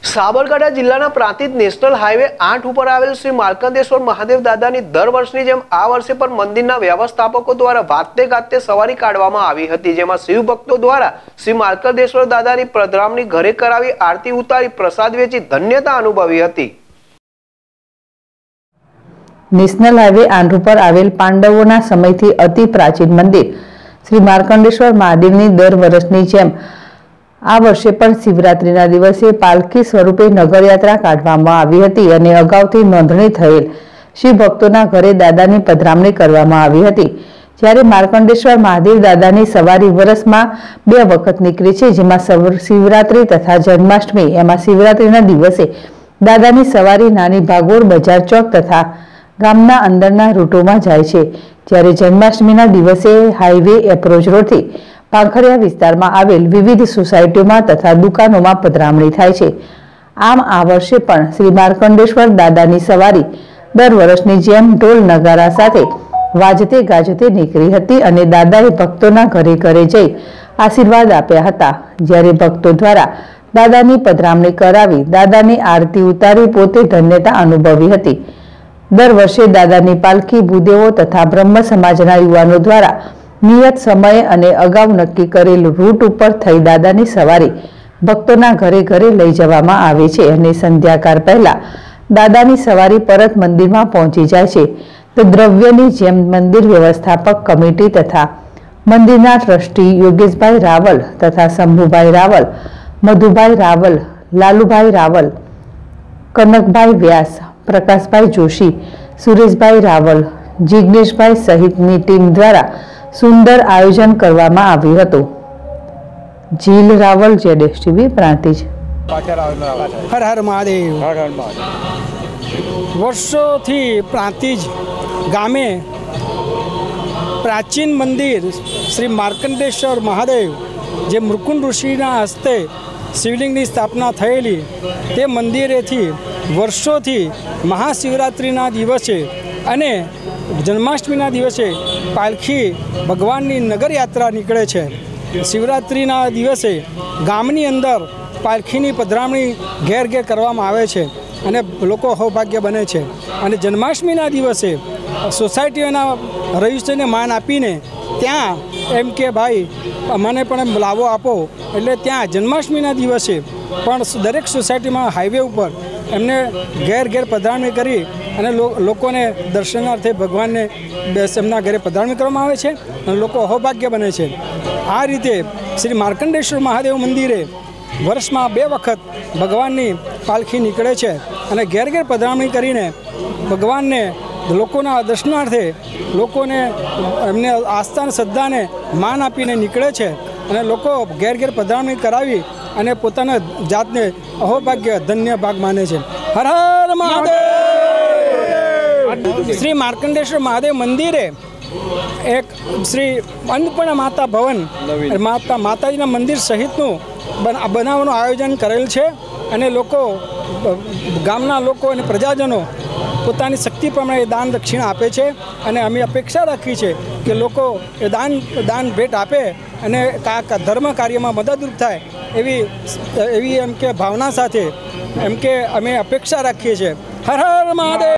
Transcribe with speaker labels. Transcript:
Speaker 1: સાબરકાંઠા જિલ્લાના Prantij national highway 8 ઉપર આવેલ શ્રી માર્કંડેશ્વર મહાદેવ દાદાની દર વર્ષની જેમ આ વર્ષે પણ મંદિરના વ્યવસ્થાપકો દ્વારા વાતે ગાતે સવારી કાઢવામાં આવી હતી, જેમાં શિવ ભક્તો દ્વારા શ્રી માર્કંડેશ્વર દાદાની પધરામણી ઘરે કરાવી આરતી ઉતારી પ્રસાદ વેચી ધન્યતા અનુભવી હતી।
Speaker 2: નેશનલ હાઈવે 8 ઉપર આવેલ પાંડવોના સમયથી અતિ પ્રાચીન મંદિર શ્રી માર્કંડેશ્વર મહાદેવની દર વર્ષની જેમ આ વર્ષે પણ શિવરાત્રીના દિવસે પાલખી સ્વરૂપે નગરયાત્રા કાઢવામાં આવી હતી અને અગાઉથી નોંધણી થયેલ શિવ ભક્તોના ઘરે દાદાની પધરામણી કરવામાં આવી હતી। જ્યારે માર્કંડેશ્વર મહાદેવ દાદાની સવારી વર્ષમાં 2 વખત નીકળે છે, જેમાં શિવરાત્રી તથા જન્માષ્ટમી। એમાં શિવરાત્રીના દિવસે દાદાની સવારી નાની ભાગોળ બજાર ચોક તથા ગામના અંદરના રૂટોમાં જાય છે, જ્યારે જન્માષ્ટમીના દિવસે હાઈવે એપ્રોચ રોડથી પાંખરિયા વિસ્તારમાં આવેલ વિવિધ સોસાયટીઓમાં તથા દુકાનોમાં પધરામણી થાય છે। આમ આ વર્ષે પણ શ્રી માર્કંડેશ્વર દાદાની સવારી દર વર્ષની જેમ ઢોલ નગારા સાથે વાજતે ગાજતે નીકળી હતી અને દાદાએ ભક્તોના ઘરે ઘરે જઈ આશીર્વાદ આપ્યા હતા। જ્યારે ભક્તો દ્વારા દાદાની પધરામણી કરાવી દાદાની આરતી ઉતારી પોતે ધન્યતા અનુભવી હતી। દર વર્ષે દાદાની પાલખી ભૂદેવો તથા બ્રહ્મ સમાજના યુવાનો દ્વારા નિયત સમયે અને અગાઉ નક્કી કરેલ રૂટ ઉપર થઈ દાદાની સવારી ભક્તોના ઘરે ઘરે લઈ જવામાં આવે છે અને સંધ્યાકાળ પહેલા દાદાની સવારી પરત મંદિરમાં પહોંચી જાય છે। તો દ્રવ્યની જેમ મંદિર વ્યવસ્થાપક કમિટી તથા મંદિરના ટ્રસ્ટી યોગેશભાઈ રાવલ તથા શંભુભાઈ રાવલ, મધુભાઈ રાવલ, લાલુભાઈ રાવલ, કનકભાઈ વ્યાસ, પ્રકાશભાઈ જોશી, સુરેશભાઈ રાવલ, જિગ્નેશભાઈ સહિતની ટીમ દ્વારા સુંદર આયોજન કરવામાં આવ્યું હતું। જીલ રાવલ, જેડેશ ટીવી, પ્રાંતિજ।
Speaker 3: હર હર મહાદેવ। હર હર મહાદેવ। વર્ષોથી પ્રાંતિજ ગામે પ્રાચીન મંદિર શ્રી માર્કંડેશ્વર મહાદેવ, જે મૃકુંડ ઋષિના હસ્તે શિવલિંગની સ્થાપના થયેલી, તે મંદિરેથી વર્ષોથી મહાશિવરાત્રિના દિવસે અને જન્માષ્ટમીના દિવસે પાલખી ભગવાનની નગરયાત્રા નીકળે છે। શિવરાત્રિના દિવસે ગામની અંદર પાલખીની પધરામણી ઘેર ઘેર કરવામાં આવે છે અને લોકો સૌભાગ્ય બને છે। અને જન્માષ્ટમીના દિવસે સોસાયટીઓના રહીશોને માન આપીને ત્યાં એમ કે ભાઈ અમને પણ લાવો આપો, એટલે ત્યાં જન્માષ્ટમીના દિવસે પણ દરેક સોસાયટીમાં હાઈવે ઉપર એમને ઘેર ઘેર પધરામણી કરી અને લોકોને દર્શનાર્થે ભગવાનને એમના ઘરે પધરામણી કરવામાં આવે છે અને લોકો અહોભાગ્ય બને છે। આ રીતે શ્રી માર્કંડેશ્વર મહાદેવ મંદિરે વર્ષમાં 2 વખત ભગવાનની પાલખી નીકળે છે અને ઘેર ઘેર પધરામણી કરીને ભગવાનને લોકોના દર્શનાર્થે લોકોને એમને આસ્થા શ્રદ્ધાને માન આપીને નીકળે છે અને લોકો ઘેર ઘેર પધરામણી કરાવી અને પોતાના જાતને અહોભાગ્ય ધન્ય ભાગ માને છે। હર હર મહાદેવ। શ્રી માર્કંડેશ્વર મહાદેવ મંદિરે એક શ્રી અન્નપૂર્ણા માતા ભવન માતાજીના મંદિર સહિતનું બનાવવાનું આયોજન કરેલ છે અને લોકો ગામના લોકો અને પ્રજાજનો પોતાની શક્તિ પ્રમાણે દાન દક્ષિણા આપે છે અને અમે અપેક્ષા રાખી છે કે લોકો એ દાન ભેટ આપે અને ધર્મ કાર્યમાં મદદરૂપ થાય એવી એમ કે ભાવના સાથે એમ કે અમે અપેક્ષા રાખીએ છીએ। હર હર મહાદેવ।